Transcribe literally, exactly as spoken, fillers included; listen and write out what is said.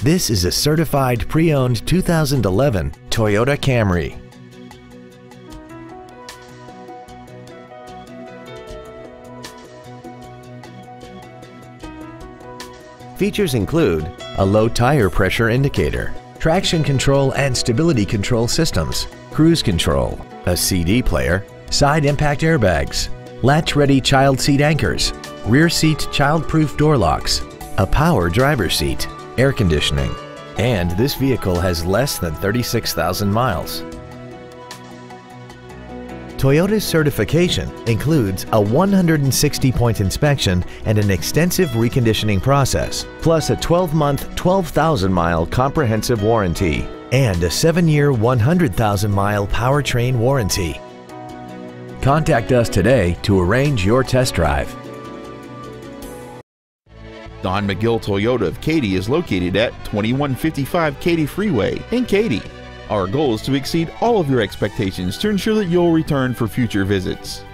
This is a certified pre-owned two thousand eleven Toyota Camry. Features include a low tire pressure indicator, traction control and stability control systems, cruise control, a C D player, side impact airbags, latch-ready child seat anchors, rear seat child-proof door locks, a power driver's seat, air conditioning, and this vehicle has less than thirty-six thousand miles. Toyota's certification includes a one hundred sixty point inspection and an extensive reconditioning process, plus a twelve month, twelve thousand mile comprehensive warranty and a seven year, one hundred thousand mile powertrain warranty. Contact us today to arrange your test drive. Don McGill Toyota of Katy is located at twenty-one fifty-five Katy Freeway in Katy. Our goal is to exceed all of your expectations to ensure that you'll return for future visits.